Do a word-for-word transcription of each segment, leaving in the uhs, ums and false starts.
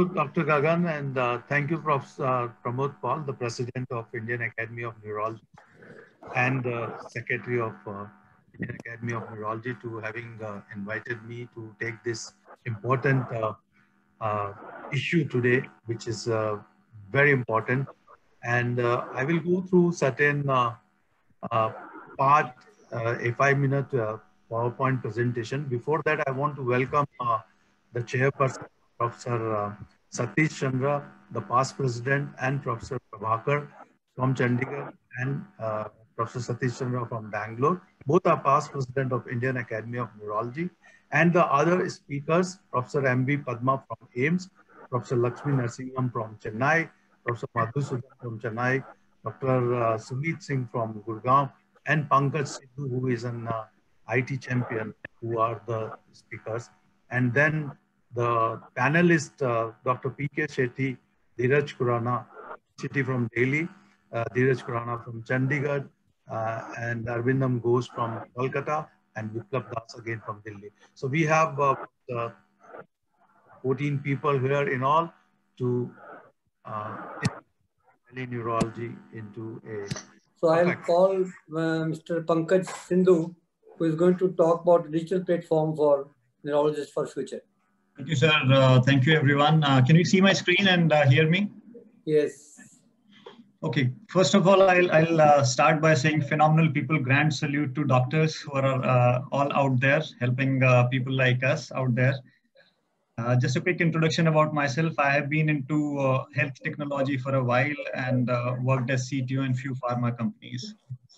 Doctor Gagan, and uh, thank you, Professor uh, Pramod Paul, the President of Indian Academy of Neurology and uh, Secretary of uh, Indian Academy of Neurology, to having uh, invited me to take this important uh, uh, issue today, which is uh, very important. And uh, I will go through certain uh, uh, part, uh, a five-minute uh, PowerPoint presentation. Before that, I want to welcome uh, the chairperson, Professor uh, Satish Chandra, the past president, and Professor Prabhakar from Chandigarh, and uh, Professor Satish Chandra from Bangalore. Both are past president of Indian Academy of Neurology. And the other speakers, Professor M V Padma from AIIMS, Professor Lakshmi Narasimham from Chennai, Professor Madhusudan from Chennai, Doctor Uh, Sumit Singh from Gurgaon, and Pankaj Sidhu, who is an uh, I T champion, who are the speakers. And then the panelist, uh, Doctor P K Shetty, Dheeraj Khurana, Shetty from Delhi, uh, Dheeraj Khurana from Chandigarh, uh, and Arvindam Ghosh from Kolkata, and Viplab Das again from Delhi. So we have uh, uh, fourteen people here in all to uh, neurology into a. So I'll call uh, Mister Pankaj Sindhu, who is going to talk about digital platform for neurologists for future. Thank you, sir. Uh, thank you, everyone. Uh, can you see my screen and uh, hear me? Yes. Okay. First of all, I'll, I'll uh, start by saying phenomenal people. Grand salute to doctors who are uh, all out there helping uh, people like us out there. Uh, just a quick introduction about myself. I have been into uh, health technology for a while and uh, worked as C T O in few pharma companies.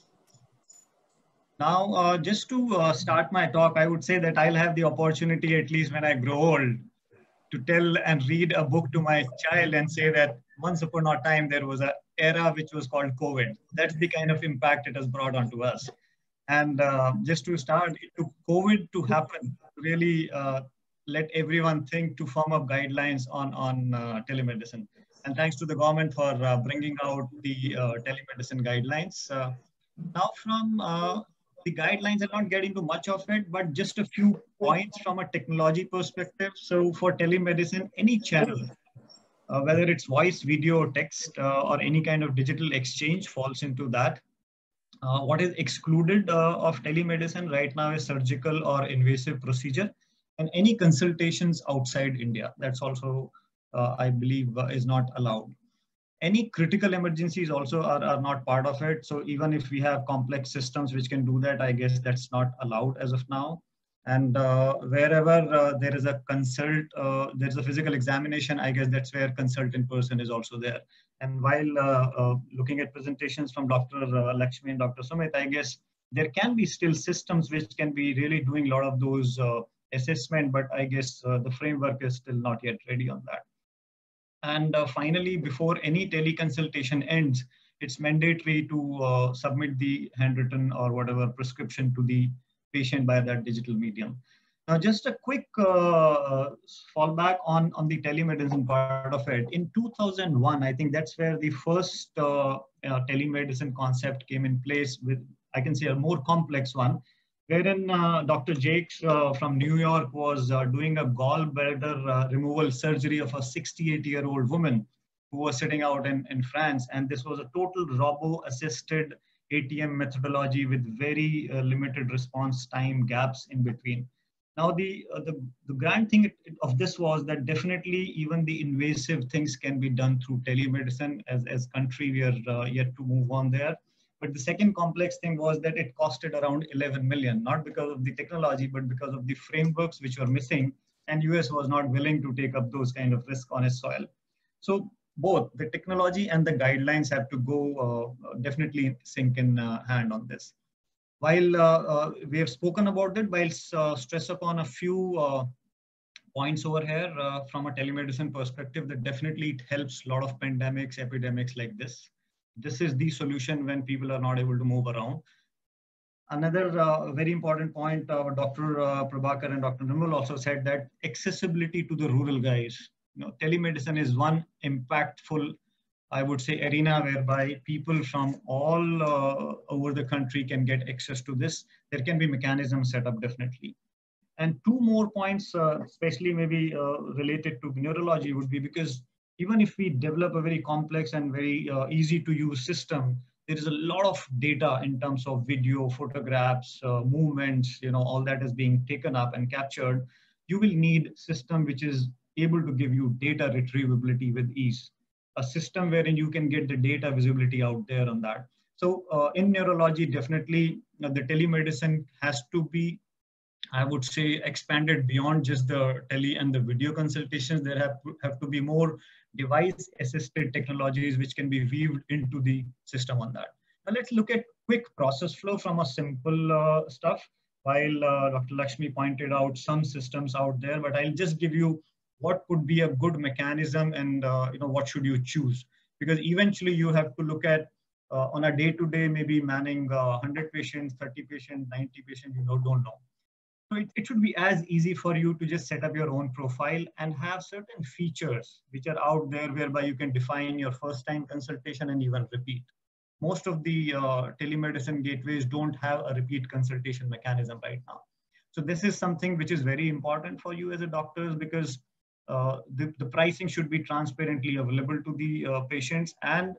Now, uh, just to uh, start my talk, I would say that I'll have the opportunity, at least when I grow old, to tell and read a book to my child and say that once upon a time, there was an era which was called COVID. That's the kind of impact it has brought onto us. And uh, just to start, it took COVID to happen, really uh, let everyone think to form up guidelines on, on uh, telemedicine. And thanks to the government for uh, bringing out the uh, telemedicine guidelines. Uh, now from uh, the guidelines, I'll not get into much of it, but just a few points from a technology perspective. So for telemedicine, any channel, uh, whether it's voice, video, text, uh, or any kind of digital exchange falls into that. Uh, what is excluded uh, of telemedicine right now is surgical or invasive procedure, and any consultations outside India. That's also, uh, I believe, uh, is not allowed. Any critical emergencies also are, are not part of it. So even if we have complex systems which can do that, I guess that's not allowed as of now. And uh, wherever uh, there is a consult, uh, there's a physical examination, I guess that's where consult in person is also there. And while uh, uh, looking at presentations from Doctor Uh, Lakshmi and Doctor Sumit, I guess there can be still systems which can be really doing a lot of those uh, assessment, but I guess uh, the framework is still not yet ready on that. And uh, finally, before any teleconsultation ends, it's mandatory to uh, submit the handwritten or whatever prescription to the patient by that digital medium. Now, just a quick uh, fallback on, on the telemedicine part of it. In two thousand one, I think that's where the first uh, uh, telemedicine concept came in place with, I can say, a more complex one, wherein uh, Doctor Jakes uh, from New York was uh, doing a gallbladder uh, removal surgery of a sixty-eight-year-old woman who was sitting out in, in France. And this was a total robo-assisted A T M methodology with very uh, limited response time gaps in between. Now, the, uh, the, the grand thing of this was that definitely even the invasive things can be done through telemedicine. As, as country, we are uh, yet to move on there. But the second complex thing was that it costed around eleven million, not because of the technology, but because of the frameworks which were missing, and U S was not willing to take up those kind of risk on its soil. So both the technology and the guidelines have to go uh, definitely sink in uh, hand on this. While uh, uh, we have spoken about it, while uh, stress upon a few uh, points over here uh, from a telemedicine perspective, that definitely it helps a lot of pandemics, epidemics like this. This is the solution when people are not able to move around. Another uh, very important point, uh, Doctor Uh, Prabhakar and Doctor Nirmal also said that accessibility to the rural guys. You know, telemedicine is one impactful, I would say, arena whereby people from all uh, over the country can get access to this. There can be mechanisms set up definitely. And two more points, uh, especially maybe uh, related to neurology, would be because even if we develop a very complex and very uh, easy to use system, there is a lot of data in terms of video, photographs, uh, movements, you know, all that is being taken up and captured. You will need system which is able to give you data retrievability with ease. A system wherein you can get the data visibility out there on that. So uh, in neurology, definitely uh, the telemedicine has to be, I would say, expanded beyond just the tele and the video consultations. There have to, have to be more device-assisted technologies which can be weaved into the system on that. Now let's look at quick process flow from a simple uh, stuff. While uh, Doctor Lakshmi pointed out some systems out there, but I'll just give you what could be a good mechanism and uh, you know, what should you choose? Because eventually you have to look at uh, on a day-to-day, maybe manning uh, one hundred patients, thirty patients, ninety patients, you know, don't know. So it, it should be as easy for you to just set up your own profile and have certain features which are out there whereby you can define your first time consultation and even repeat. Most of the uh, telemedicine gateways don't have a repeat consultation mechanism right now. So this is something which is very important for you as a doctor, because uh, the, the pricing should be transparently available to the uh, patients, and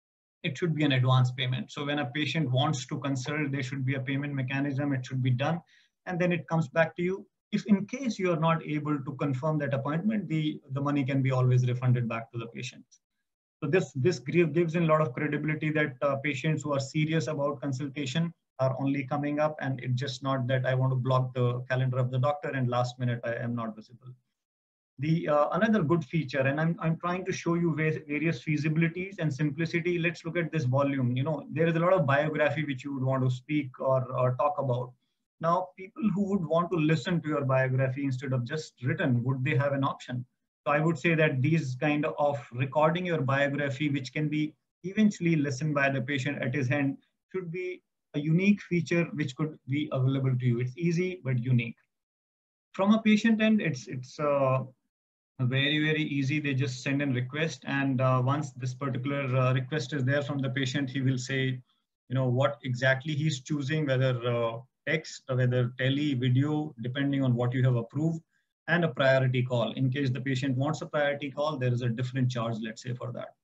it should be an advance payment. So when a patient wants to consult, there should be a payment mechanism, it should be done. And then it comes back to you. If in case you are not able to confirm that appointment, the, the money can be always refunded back to the patient. So this, this gives in a lot of credibility that uh, patients who are serious about consultation are only coming up, and it's just not that I want to block the calendar of the doctor and last minute I am not visible. The uh, another good feature, and I'm, I'm trying to show you various feasibilities and simplicity. Let's look at this volume. You know, there is a lot of biography which you would want to speak or, or talk about. Now, people who would want to listen to your biography instead of just written, would they have an option? So I would say that these kind of recording your biography, which can be eventually listened by the patient at his hand, should be a unique feature which could be available to you. It's easy, but unique. From a patient end, it's, it's uh, very, very easy. They just send in request. And uh, once this particular uh, request is there from the patient, he will say, you know, what exactly he's choosing, whether uh, text, or whether tele, video, depending on what you have approved, and a priority call. In case the patient wants a priority call, there is a different charge, let's say, for that.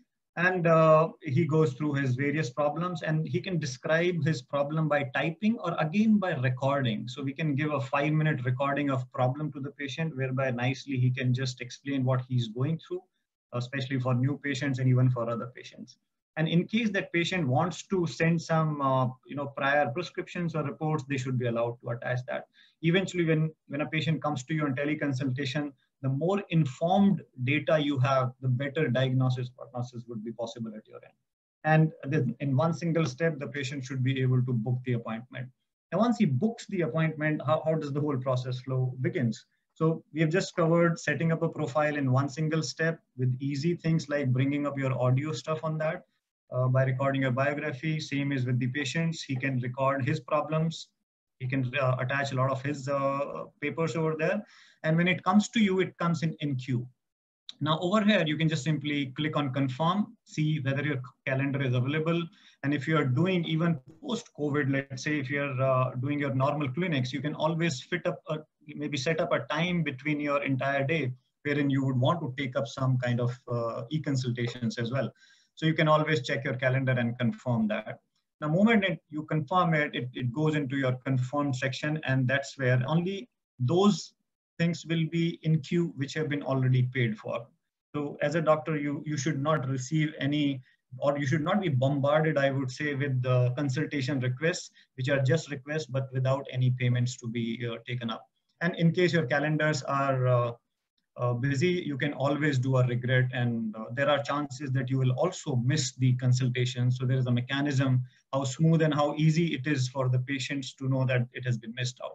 And uh, he goes through his various problems, and he can describe his problem by typing or again by recording. So we can give a five minute recording of problem to the patient, whereby nicely he can just explain what he's going through, especially for new patients and even for other patients. And in case that patient wants to send some, uh, you know, prior prescriptions or reports, they should be allowed to attach that. Eventually, when, when a patient comes to you on teleconsultation, the more informed data you have, the better diagnosis prognosis would be possible at your end. And then in one single step, the patient should be able to book the appointment. And once he books the appointment, how, how does the whole process flow begins? So we have just covered setting up a profile in one single step with easy things like bringing up your audio stuff on that. Uh, by recording your biography. Same is with the patients. He can record his problems. He can uh, attach a lot of his uh, papers over there. And when it comes to you, it comes in, in queue. Now over here, you can just simply click on confirm, see whether your calendar is available. And if you're doing even post-COVID, let's say if you're uh, doing your normal clinics, you can always fit up, a, maybe set up a time between your entire day wherein you would want to take up some kind of uh, e-consultations as well. So you can always check your calendar and confirm that. The moment it, you confirm it, it, it goes into your confirmed section, and that's where only those things will be in queue which have been already paid for. So as a doctor, you, you should not receive any, or you should not be bombarded, I would say, with the consultation requests, which are just requests, but without any payments to be uh, taken up. And in case your calendars are uh, Uh, busy, you can always do a regret, and uh, there are chances that you will also miss the consultation. So there is a mechanism, how smooth and how easy it is for the patients to know that it has been missed out.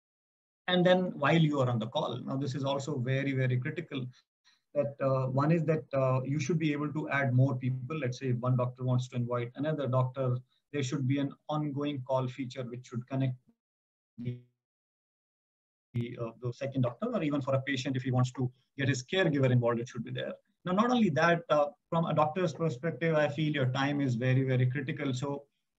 And then while you are on the call, now this is also very, very critical, that uh, one is that uh, you should be able to add more people. Let's say if one doctor wants to invite another doctor, there should be an ongoing call feature which should connect the The, uh, the second doctor, or even for a patient, if he wants to get his caregiver involved, it should be there. Now, not only that, uh, from a doctor's perspective, I feel your time is very, very critical. So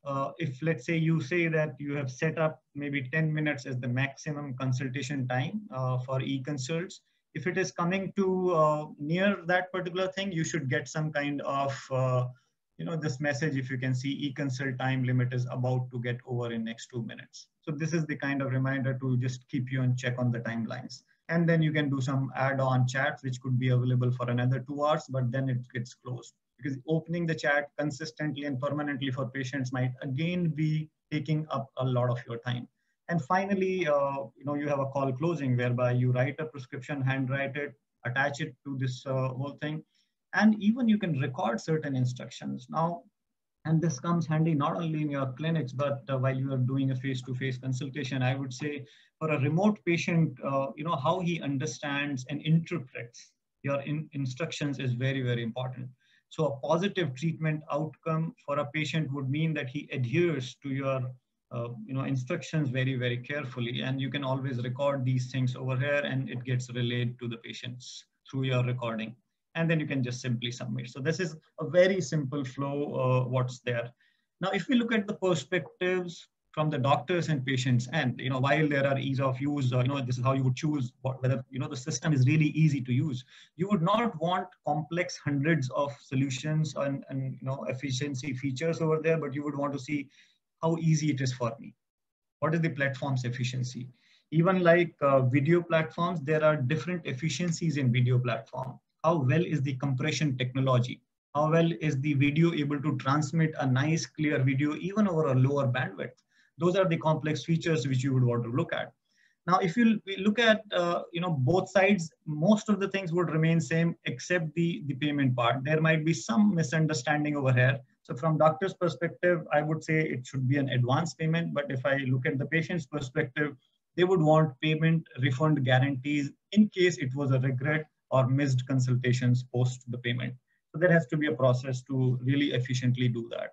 uh, if let's say you say that you have set up maybe ten minutes as the maximum consultation time uh, for e-consults, if it is coming to uh, near that particular thing, you should get some kind of, uh, you know, this message. If you can see, e-consult time limit is about to get over in next two minutes. So this is the kind of reminder to just keep you on check on the timelines. And then you can do some add-on chats, which could be available for another two hours, but then it gets closed. Because opening the chat consistently and permanently for patients might again be taking up a lot of your time. And finally, uh, you know, you have a call closing whereby you write a prescription, handwrite it, attach it to this uh, whole thing. And even you can record certain instructions. Now, and this comes handy not only in your clinics, but uh, while you are doing a face-to-face consultation, I would say for a remote patient, uh, you know, how he understands and interprets your in instructions is very, very important. So a positive treatment outcome for a patient would mean that he adheres to your uh, you know, instructions very, very carefully. And you can always record these things over here and it gets relayed to the patients through your recording. And then you can just simply submit. So this is a very simple flow, uh, what's there. Now, if we look at the perspectives from the doctors and patients, and you know, while there are ease of use, uh, you know, this is how you would choose what, whether you know the system is really easy to use. You would not want complex hundreds of solutions and, and you know efficiency features over there, but you would want to see how easy it is for me. What is the platform's efficiency? Even like uh, video platforms, there are different efficiencies in video platform. How well is the compression technology? How well is the video able to transmit a nice clear video even over a lower bandwidth? Those are the complex features which you would want to look at. Now, if you look at uh, you know both sides, most of the things would remain same except the, the payment part. There might be some misunderstanding over here. So from doctor's perspective, I would say it should be an advance payment. But if I look at the patient's perspective, they would want payment refund guarantees in case it was a regret or missed consultations post the payment. So there has to be a process to really efficiently do that.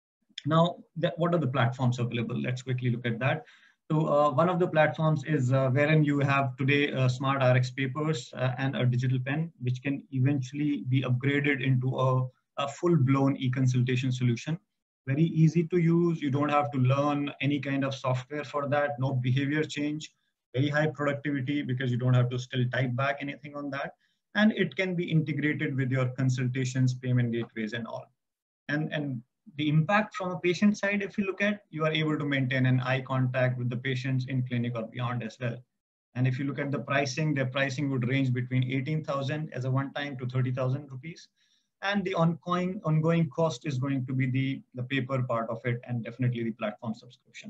Now, that, what are the platforms available? Let's quickly look at that. So uh, one of the platforms is uh, wherein you have today uh, smart R X papers uh, and a digital pen, which can eventually be upgraded into a, a full-blown e-consultation solution. Very easy to use. You don't have to learn any kind of software for that. No behavior change. Very high productivity because you don't have to still type back anything on that. And it can be integrated with your consultations, payment gateways and all. And, and the impact from a patient side, if you look at, you are able to maintain an eye contact with the patients in clinic or beyond as well. And if you look at the pricing, their pricing would range between eighteen thousand as a one-time to thirty thousand rupees. And the ongoing, ongoing cost is going to be the, the paper part of it and definitely the platform subscription.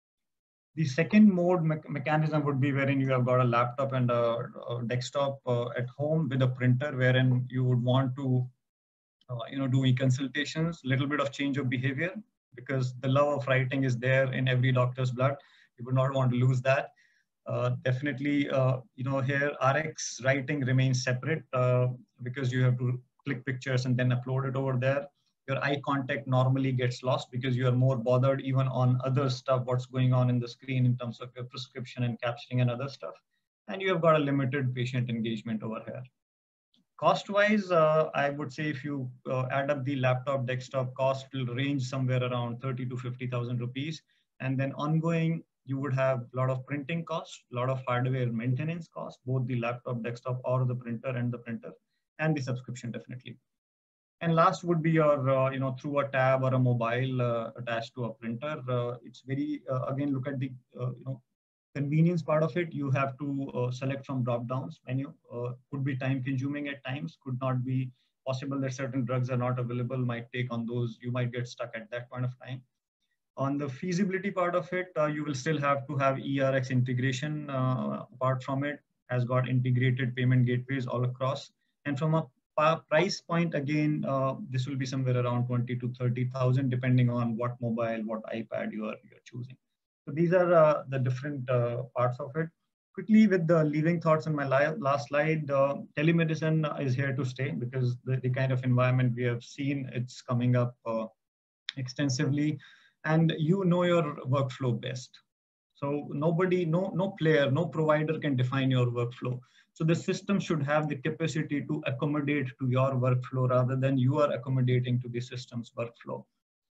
The second mode me mechanism would be wherein you have got a laptop and a, a desktop uh, at home with a printer, wherein you would want to uh, you know, do e-consultations, little bit of change of behavior, because the love of writing is there in every doctor's blood. You would not want to lose that. Uh, definitely, uh, you know, here R X writing remains separate uh, because you have to click pictures and then upload it over there. Your eye contact normally gets lost because you are more bothered even on other stuff, what's going on in the screen in terms of your prescription and captioning and other stuff. And you have got a limited patient engagement over here. Cost-wise, uh, I would say if you uh, add up the laptop desktop cost, will range somewhere around thirty to fifty thousand rupees. And then ongoing, you would have a lot of printing costs, a lot of hardware maintenance costs, both the laptop desktop or the printer and the printer, and the subscription definitely. And last would be your, uh, you know, through a tab or a mobile uh, attached to a printer. Uh, it's very, uh, again, look at the, uh, you know, convenience part of it. You have to uh, select from drop-downs menu. Uh, could be time consuming at times, could not be possible that certain drugs are not available, might take on those, you might get stuck at that point of time. On the feasibility part of it, uh, you will still have to have E R X integration. Uh, apart from it, has got integrated payment gateways all across. And from a price point, again, uh, this will be somewhere around twenty to thirty thousand, depending on what mobile, what iPad you are you're choosing. So these are uh, the different uh, parts of it. Quickly, with the leaving thoughts on my last slide, uh, telemedicine is here to stay because the, the kind of environment we have seen, it's coming up uh, extensively, and you know your workflow best. So nobody, no, no player, no provider can define your workflow. So the system should have the capacity to accommodate to your workflow rather than you are accommodating to the system's workflow.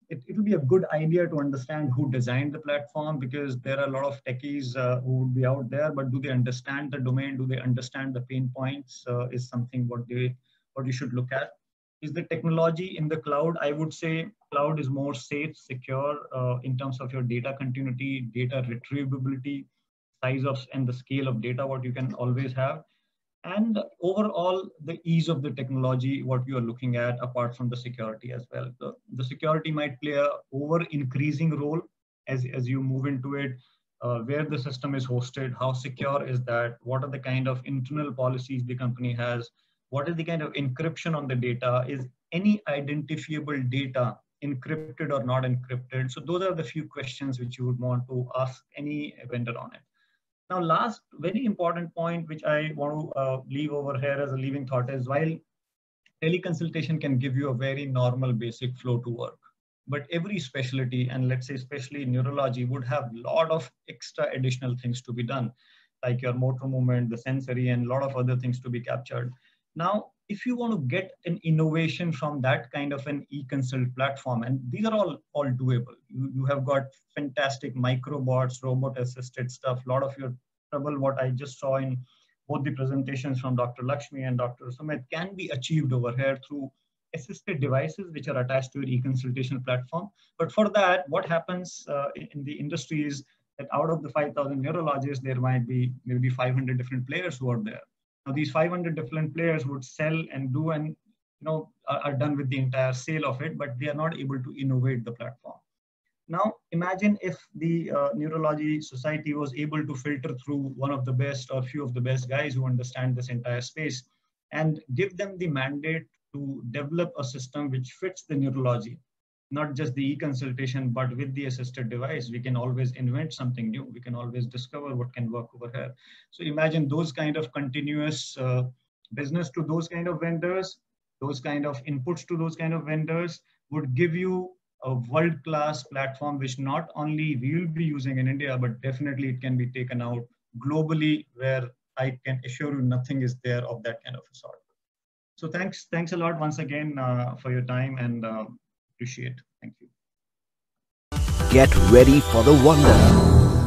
it will be a good idea to understand who designed the platform, because there are a lot of techies uh, who would be out there, but do they understand the domain? Do they understand the pain points? Uh, is something what they what you should look at. Is the technology in the cloud? I would say cloud is more safe, secure uh, in terms of your data continuity, data retrievability, size of and the scale of data what you can always have. And overall, the ease of the technology, what you are looking at, apart from the security as well. The, the security might play a over increasing role as, as you move into it, uh, where the system is hosted, how secure is that, what are the kind of internal policies the company has, what is the kind of encryption on the data, is any identifiable data encrypted or not encrypted? So those are the few questions which you would want to ask any vendor on it. Now, last very important point, which I want to uh, leave over here as a leaving thought is, while teleconsultation can give you a very normal basic flow to work, but every specialty, and let's say especially neurology, would have a lot of extra additional things to be done, like your motor movement, the sensory, and a lot of other things to be captured. Now, if you want to get an innovation from that kind of an e-consult platform, and these are all, all doable. You, you have got fantastic microbots, robot-assisted stuff. A lot of your trouble, what I just saw in both the presentations from Doctor Lakshmi and Doctor Sumit, can be achieved over here through assisted devices which are attached to your e-consultation platform. But for that, what happens uh, in the industry is that out of the five thousand neurologists, there might be maybe five hundred different players who are there. Now, these five hundred different players would sell and do and you know are, are done with the entire sale of it, but they are not able to innovate the platform. Now, imagine if the uh, Neurology Society was able to filter through one of the best or few of the best guys who understand this entire space and give them the mandate to develop a system which fits the neurology, not just the e-consultation, but with the assisted device. We can always invent something new. We can always discover what can work over here. So imagine those kind of continuous uh, business to those kind of vendors, those kind of inputs to those kind of vendors would give you a world-class platform, which not only we will be using in India, but definitely it can be taken out globally, where I can assure you nothing is there of that kind of a sort. So thanks, thanks a lot once again uh, for your time, and uh, appreciate. Thank you. Get ready for the wonder.